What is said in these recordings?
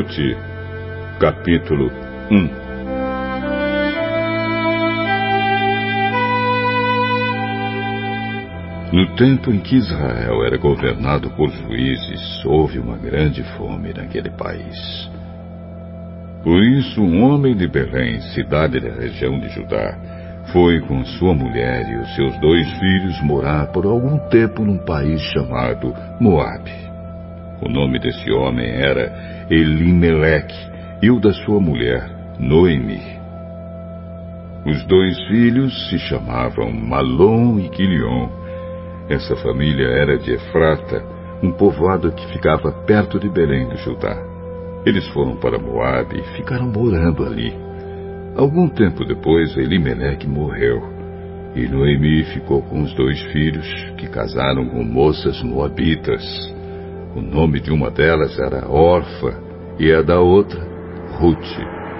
Ruth, capítulo 1. No tempo em que Israel era governado por juízes, houve uma grande fome naquele país. Por isso, um homem de Belém, cidade da região de Judá, foi com sua mulher e os seus 2 filhos morar por algum tempo num país chamado Moabe. O nome desse homem era Elimeleque e o da sua mulher, Noemi. Os 2 filhos se chamavam Malom e Quilion. Essa família era de Efrata, um povoado que ficava perto de Belém do Judá. Eles foram para Moabe e ficaram morando ali. Algum tempo depois, Elimeleque morreu, e Noemi ficou com os 2 filhos, que casaram com moças moabitas. O nome de uma delas era Orfa, e a da outra, Ruth.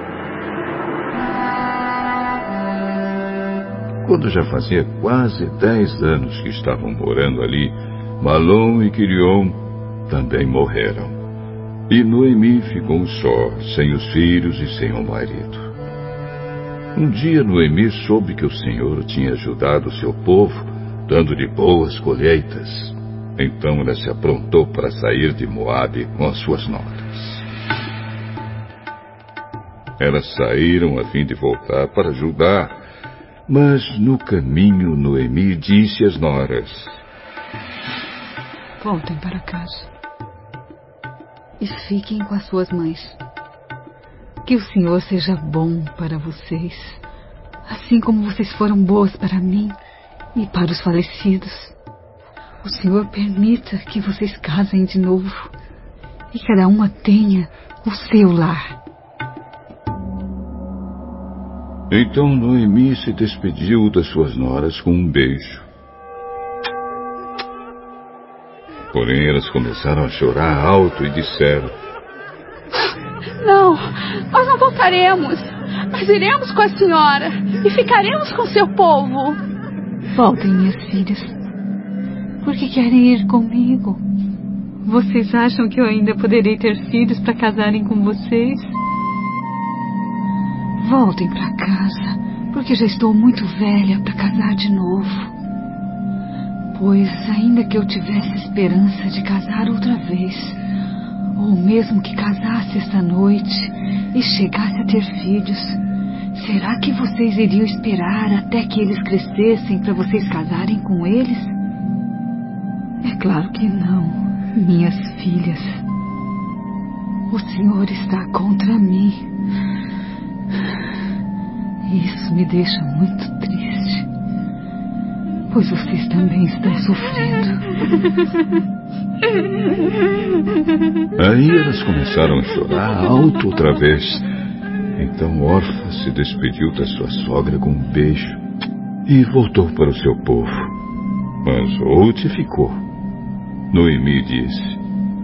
Quando já fazia quase 10 anos que estavam morando ali, Malom e Quilion também morreram. E Noemi ficou só, sem os filhos e sem o marido. Um dia Noemi soube que o Senhor tinha ajudado o seu povo, dando-lhe boas colheitas. Então ela se aprontou para sair de Moabe com as suas noras. Elas saíram a fim de voltar para Judá, mas no caminho Noemi disse às noras: Voltem para casa e fiquem com as suas mães. Que o Senhor seja bom para vocês, assim como vocês foram boas para mim e para os falecidos. O Senhor permita que vocês casem de novo e cada uma tenha o seu lar. Então Noemi se despediu das suas noras com um beijo. Porém, elas começaram a chorar alto e disseram: Não, nós não voltaremos. Nós iremos com a senhora e ficaremos com seu povo. Voltem, minhas filhas. Por que querem ir comigo? Vocês acham que eu ainda poderei ter filhos para casarem com vocês? Voltem para casa, porque já estou muito velha para casar de novo. Pois, ainda que eu tivesse esperança de casar outra vez, ou mesmo que casasse esta noite e chegasse a ter filhos, será que vocês iriam esperar até que eles crescessem para vocês casarem com eles? É claro que não, minhas filhas. O Senhor está contra mim. Isso me deixa muito triste, pois vocês também estão sofrendo. Aí elas começaram a chorar alto outra vez. Então Orfa se despediu da sua sogra com um beijo e voltou para o seu povo. Mas Ruth ficou. Noemi disse: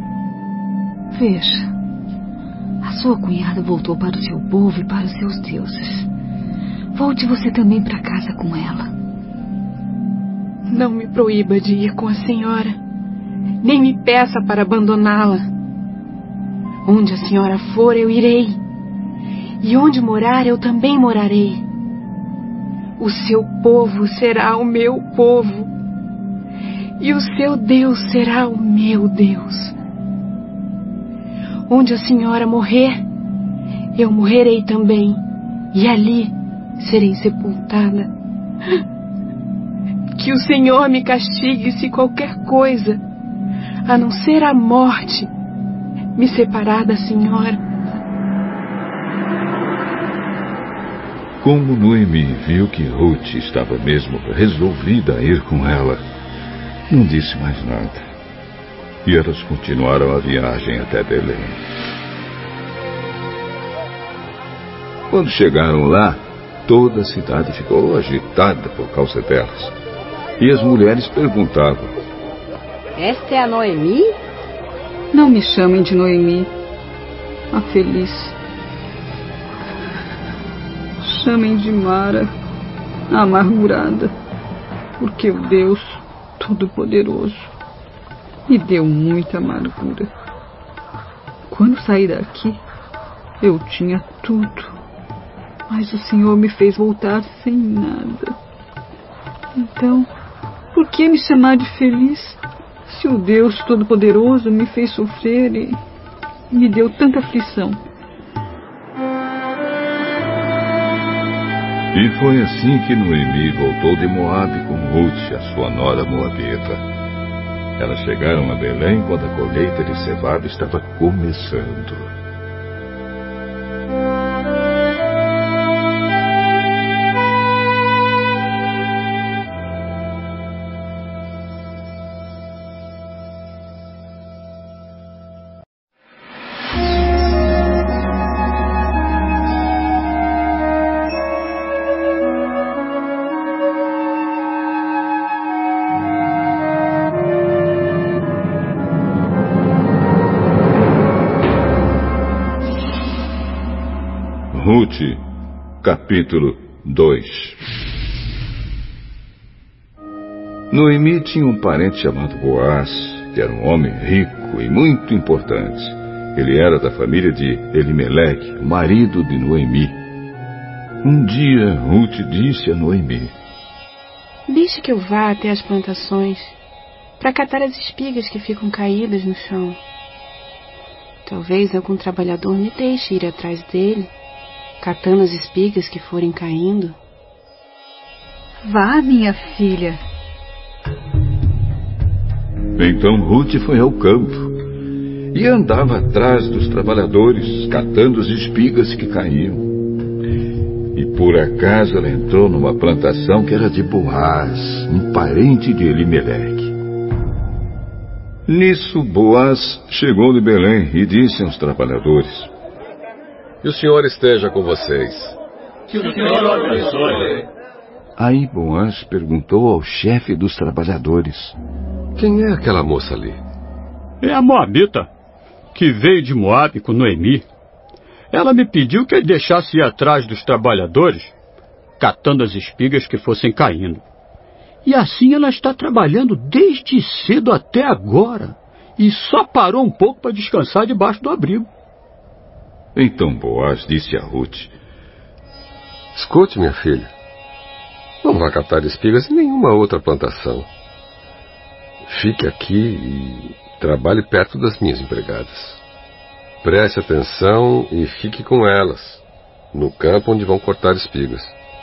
Veja, a sua cunhada voltou para o seu povo e para os seus deuses. Volte você também para casa com ela. Não me proíba de ir com a senhora, nem me peça para abandoná-la. Onde a senhora for, eu irei. E onde morar, eu também morarei. O seu povo será o meu povo, e o seu Deus será o meu Deus. Onde a senhora morrer, eu morrerei também, e ali serei sepultada. Que o Senhor me castigue se qualquer coisa, a não ser a morte, me separar da senhora. Como Noemi viu que Ruth estava mesmo resolvida a ir com ela, não disse mais nada. E elas continuaram a viagem até Belém. Quando chegaram lá, toda a cidade ficou agitada por causa delas. E as mulheres perguntavam: Esta é a Noemi? Não me chamem de Noemi, a feliz. Chamem de Mara, a amargurada, porque o Deus Todo-Poderoso me deu muita amargura. Quando saí daqui, Eu tinha tudo, mas o Senhor me fez voltar sem nada. Então, por que me chamar de feliz, se o Deus Todo-Poderoso me fez sofrer e me deu tanta aflição? E foi assim que Noemi voltou de Moabe com Ruth, a sua nora moabita. Elas chegaram a Belém quando a colheita de cevada estava começando. Ruth, capítulo 2. Noemi tinha um parente chamado Boaz, que era um homem rico e muito importante. Ele era da família de Elimeleque, marido de Noemi. Um dia, Ruth disse a Noemi: Deixe que eu vá até as plantações, para catar as espigas que ficam caídas no chão. Talvez algum trabalhador me deixe ir atrás dele, catando as espigas que forem caindo. Vá, minha filha. Então Ruth foi ao campo e andava atrás dos trabalhadores, catando as espigas que caíam. E por acaso ela entrou numa plantação que era de Boaz, um parente de Elimeleque. Nisso, Boaz chegou de Belém e disse aos trabalhadores: Que o Senhor esteja com vocês. Que o Senhor abençoe. Aí Boaz perguntou ao chefe dos trabalhadores: Quem é aquela moça ali? É a moabita, que veio de Moabe com Noemi. Ela me pediu que eu deixasse ir atrás dos trabalhadores, catando as espigas que fossem caindo. E assim ela está trabalhando desde cedo até agora, e só parou um pouco para descansar debaixo do abrigo. Então Boaz disse a Ruth: Escute, minha filha, não vá catar espigas em nenhuma outra plantação. Fique aqui e trabalhe perto das minhas empregadas. Preste atenção e fique com elas, no campo onde vão cortar espigas.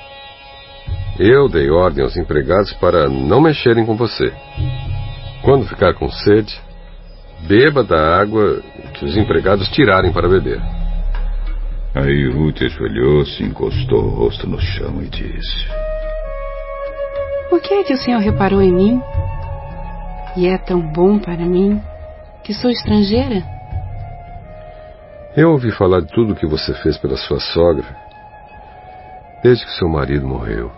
Eu dei ordem aos empregados para não mexerem com você. Quando ficar com sede, beba da água que os empregados tirarem para beber. Aí Ruth ajoelhou-se, encostou o rosto no chão e disse: Por que é que o Senhor reparou em mim? E é tão bom para mim, que sou estrangeira? Eu ouvi falar de tudo o que você fez pela sua sogra, desde que seu marido morreu.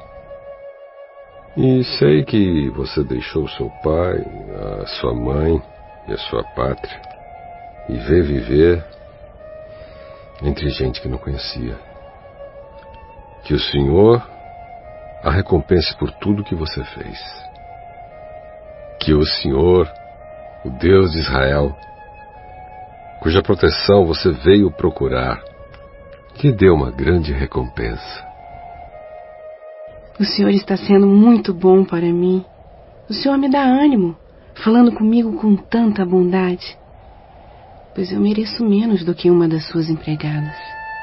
E sei que você deixou seu pai, a sua mãe e a sua pátria, e veio viver entre gente que não conhecia. Que o Senhor a recompense por tudo que você fez. Que o Senhor, o Deus de Israel, cuja proteção você veio procurar, lhe dê uma grande recompensa. O Senhor está sendo muito bom para mim. O Senhor me dá ânimo, falando comigo com tanta bondade, pois eu mereço menos do que uma das suas empregadas.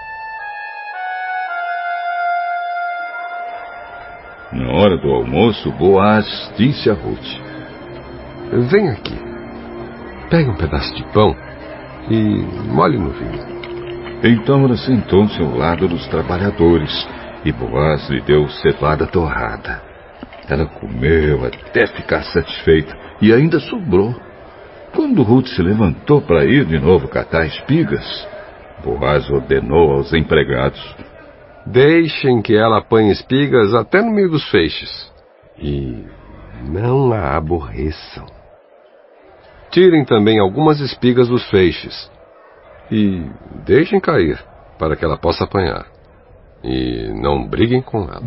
Na hora do almoço, Boaz disse a Ruth: Vem aqui, pegue um pedaço de pão e molhe no vinho. Então ela sentou-se ao lado dos trabalhadores e Boaz lhe deu cevada torrada. Ela comeu até ficar satisfeita e ainda sobrou. Quando Ruth se levantou para ir de novo catar espigas, Boaz ordenou aos empregados: Deixem que ela apanhe espigas até no meio dos feixes e não a aborreçam. Tirem também algumas espigas dos feixes e deixem cair para que ela possa apanhar. E não briguem com ela.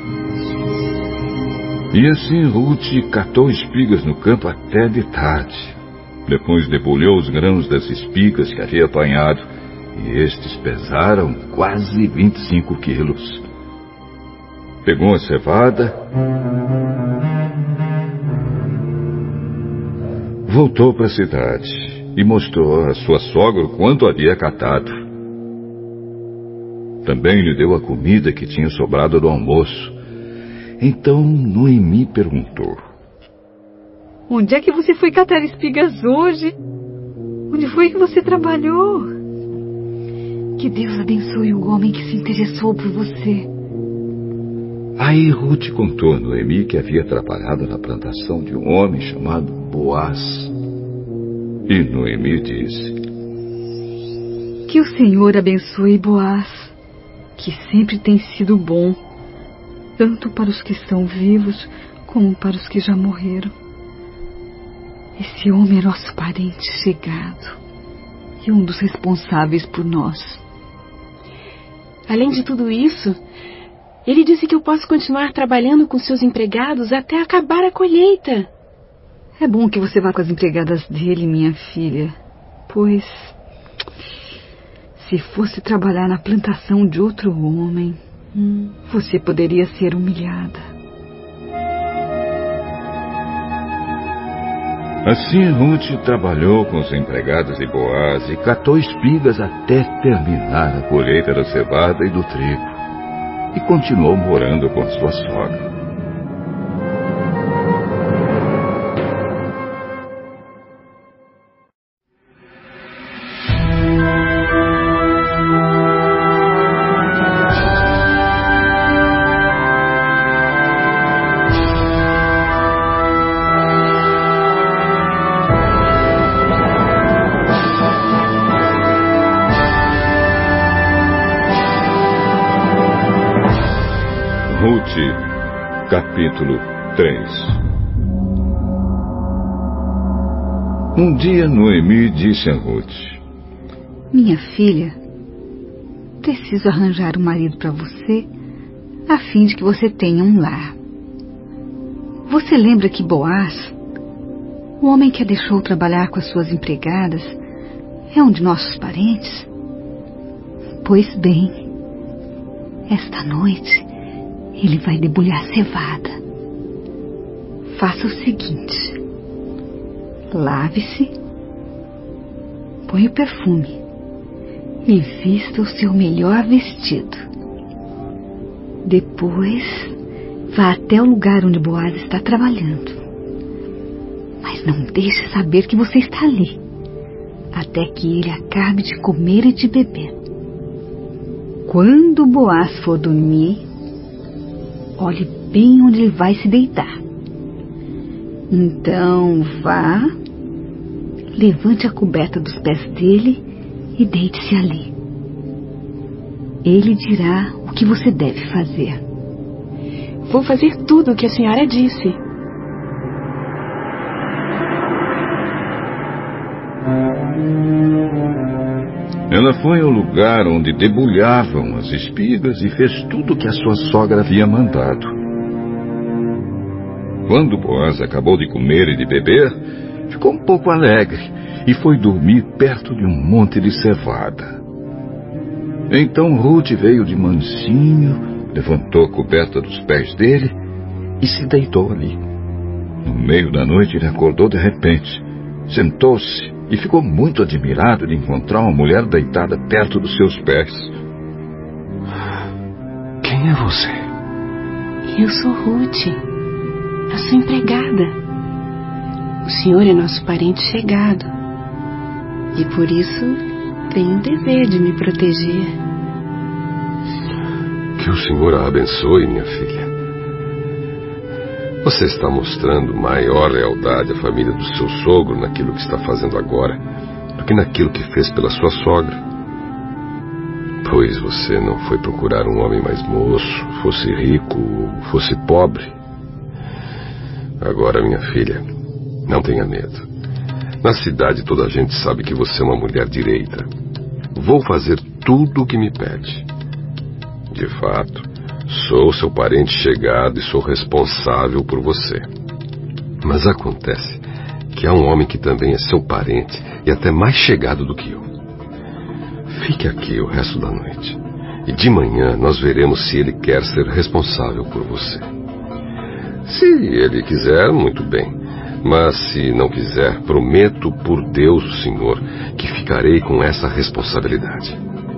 E assim Ruth catou espigas no campo até de tarde. Depois debulhou os grãos das espigas que havia apanhado e estes pesaram quase 25 quilos. Pegou a cevada, voltou para a cidade e mostrou a sua sogra o quanto havia catado. Também lhe deu a comida que tinha sobrado do almoço. Então Noemi perguntou: onde é que você foi catar espigas hoje? Onde foi que você trabalhou? Que Deus abençoe o homem que se interessou por você. Aí Ruth contou a Noemi que havia trabalhado na plantação de um homem chamado Boaz. E Noemi disse: que o Senhor abençoe Boaz, que sempre tem sido bom, tanto para os que estão vivos como para os que já morreram. Esse homem é nosso parente chegado e um dos responsáveis por nós. Além de tudo isso, ele disse que eu posso continuar trabalhando com seus empregados até acabar a colheita. É bom que você vá com as empregadas dele, minha filha, pois se fosse trabalhar na plantação de outro homem, você poderia ser humilhada. Assim Ruth trabalhou com os empregados de Boaz e catou espigas até terminar a colheita da cevada e do trigo, e continuou morando com sua sogra. Capítulo 3. Um dia Noemi disse a Ruth: minha filha, preciso arranjar um marido para você, a fim de que você tenha um lar. Você lembra que Boaz, o homem que a deixou trabalhar com as suas empregadas, é um de nossos parentes? Pois bem, esta noite ele vai debulhar cevada. Faça o seguinte: lave-se, põe o perfume e vista o seu melhor vestido. Depois, vá até o lugar onde Boaz está trabalhando. Mas não deixe saber que você está ali, até que ele acabe de comer e de beber. Quando Boaz for dormir, olhe bem onde ele vai se deitar. Então vá, levante a coberta dos pés dele e deite-se ali. Ele dirá o que você deve fazer. Vou fazer tudo o que a senhora disse. Ela foi ao lugar onde debulhavam as espigas e fez tudo o que a sua sogra havia mandado. Quando Boaz acabou de comer e de beber, ficou um pouco alegre e foi dormir perto de um monte de cevada. Então Ruth veio de mansinho, levantou a coberta dos pés dele e se deitou ali. No meio da noite ele acordou de repente, sentou-se e ficou muito admirado de encontrar uma mulher deitada perto dos seus pés. Quem é você? Eu sou Ruth, a sua empregada. O senhor é nosso parente chegado e por isso tenho o dever de me proteger. Que o Senhor a abençoe, minha filha. Você está mostrando maior lealdade à família do seu sogro naquilo que está fazendo agora do que naquilo que fez pela sua sogra. Pois você não foi procurar um homem mais moço, fosse rico ou fosse pobre. Agora, minha filha, não tenha medo. Na cidade toda a gente sabe que você é uma mulher direita. Vou fazer tudo o que me pede. De fato, sou seu parente chegado e sou responsável por você. Mas acontece que há um homem que também é seu parente e até mais chegado do que eu. Fique aqui o resto da noite. E de manhã nós veremos se ele quer ser responsável por você. Se ele quiser, muito bem. Mas se não quiser, prometo por Deus, o Senhor, que ficarei com essa responsabilidade.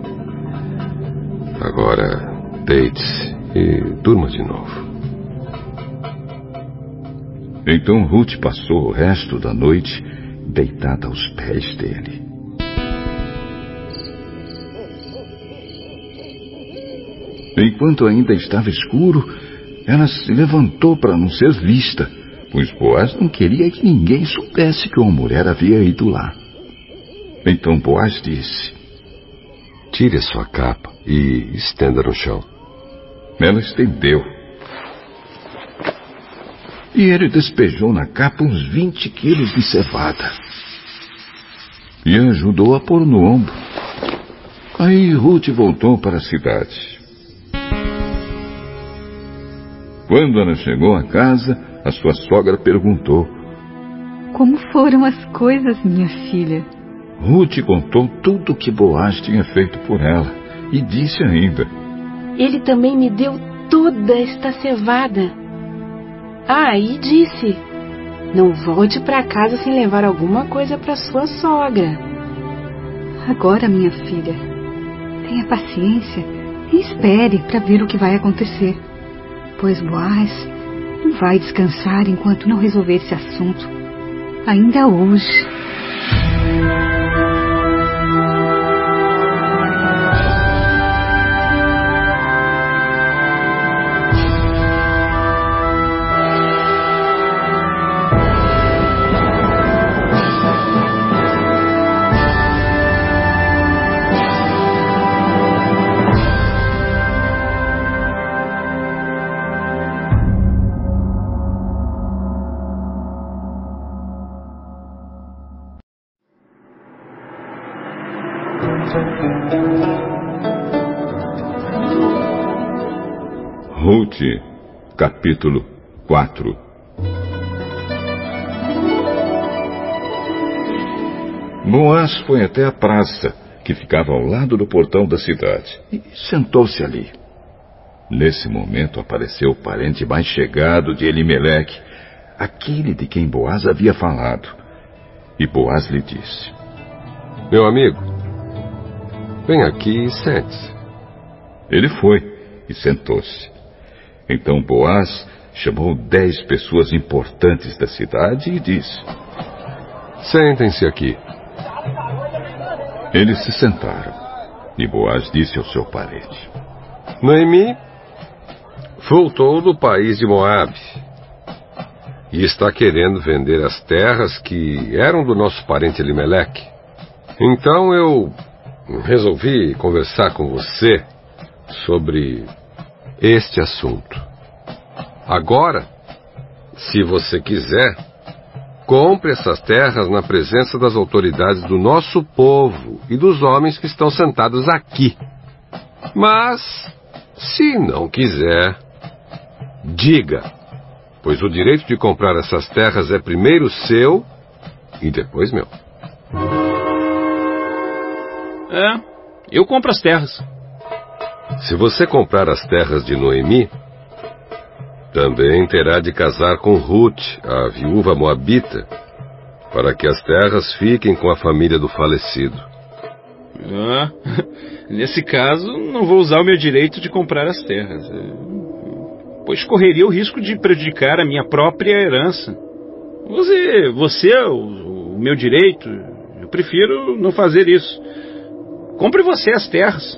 Agora, deite-se e durma de novo. Então Ruth passou o resto da noite deitada aos pés dele. Enquanto ainda estava escuro, ela se levantou para não ser vista, pois Boaz não queria que ninguém soubesse que uma mulher havia ido lá. Então Boaz disse: Tire a sua capa e estenda no chão. Ela estendeu. E ele despejou na capa uns 20 quilos de cevada. E ajudou a pôr no ombro. Aí Ruth voltou para a cidade. Quando ela chegou à casa, a sua sogra perguntou: Como foram as coisas, minha filha? Ruth contou tudo o que Boaz tinha feito por ela e disse ainda: Ele também me deu toda esta cevada. E disse: Não volte para casa sem levar alguma coisa para sua sogra. Agora, minha filha, tenha paciência e espere para ver o que vai acontecer. Pois Boaz não vai descansar enquanto não resolver esse assunto, ainda hoje. Ruth, capítulo 4. Boaz foi até a praça, que ficava ao lado do portão da cidade, e sentou-se ali. Nesse momento apareceu o parente mais chegado de Elimeleque, aquele de quem Boaz havia falado. E Boaz lhe disse: Meu amigo, vem aqui e sente-se. Ele foi e sentou-se. Então Boaz chamou 10 pessoas importantes da cidade e disse: Sentem-se aqui. Eles se sentaram. E Boaz disse ao seu parente: Noemi voltou do país de Moabe e está querendo vender as terras que eram do nosso parente Elimeleque. Então eu resolvi conversar com você sobre este assunto. Agora, se você quiser, compre essas terras na presença das autoridades do nosso povo e dos homens que estão sentados aqui. Mas, se não quiser, diga, pois o direito de comprar essas terras é primeiro seu e depois meu. Eu compro as terras. Se você comprar as terras de Noemi, também terá de casar com Ruth, a viúva moabita, para que as terras fiquem com a família do falecido. Nesse caso, não vou usar o meu direito de comprar as terras, pois correria o risco de prejudicar a minha própria herança. Você é o meu direito. Eu prefiro não fazer isso. Compre você as terras.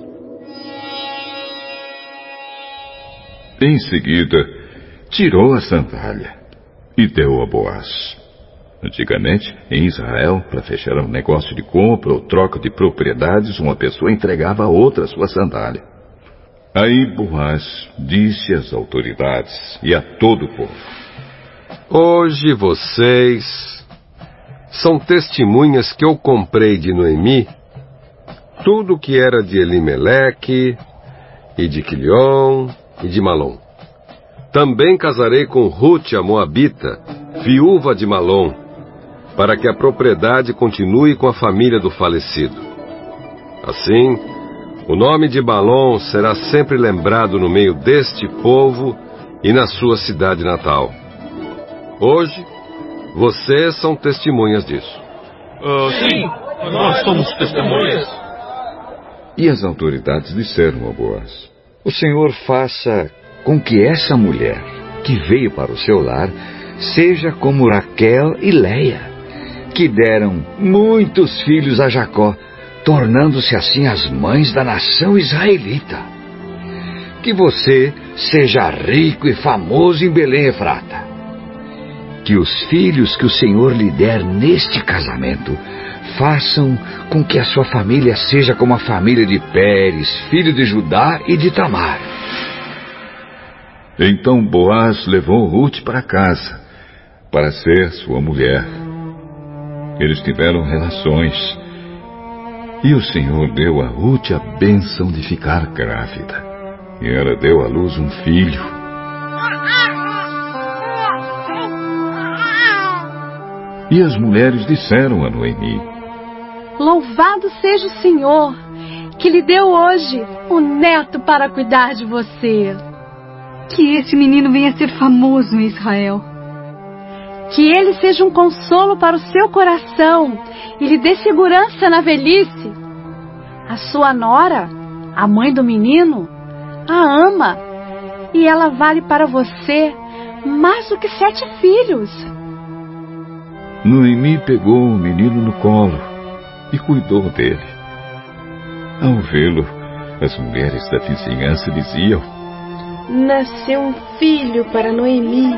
Em seguida, tirou a sandália e deu a Boaz. Antigamente, em Israel, para fechar um negócio de compra ou troca de propriedades, uma pessoa entregava a outra a sua sandália. Aí Boaz disse às autoridades e a todo o povo: Hoje vocês são testemunhas que eu comprei de Noemi tudo o que era de Elimeleque e de Quilion e de Malom. Também casarei com Ruth, a moabita, viúva de Malom, para que a propriedade continue com a família do falecido. Assim, o nome de Mahlon será sempre lembrado no meio deste povo e na sua cidade natal. Hoje, vocês são testemunhas disso. Sim, nós somos testemunhas. E as autoridades disseram a Boaz: o Senhor faça com que essa mulher que veio para o seu lar seja como Raquel e Leia, que deram muitos filhos a Jacó, tornando-se assim as mães da nação israelita. Que você seja rico e famoso em Belém Efrata. Que os filhos que o Senhor lhe der neste casamento façam com que a sua família seja como a família de Pérez, filho de Judá e de Tamar. Então Boaz levou Ruth para casa, para ser sua mulher. Eles tiveram relações, e o Senhor deu a Ruth a bênção de ficar grávida. E ela deu à luz um filho. E as mulheres disseram a Noemi: louvado seja o Senhor, que lhe deu hoje um neto para cuidar de você. Que esse menino venha a ser famoso em Israel. Que ele seja um consolo para o seu coração e lhe dê segurança na velhice. A sua nora, a mãe do menino, a ama, e ela vale para você mais do que 7 filhos. Noemi pegou o menino no colo e cuidou dele. Ao vê-lo, as mulheres da vizinhança diziam: nasceu um filho para Noemi.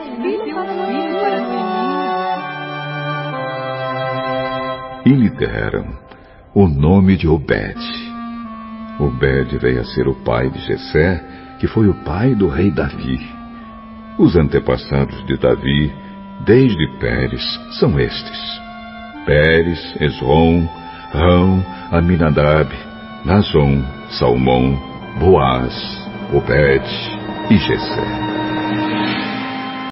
E lhe deram o nome de Obed. Obed veio a ser o pai de Jessé, que foi o pai do rei Davi. Os antepassados de Davi, desde Pérez, são estes: Pérez, Esrom, Rão, Aminadab, Nazon, Salmão, Boaz, Obed e Jessé.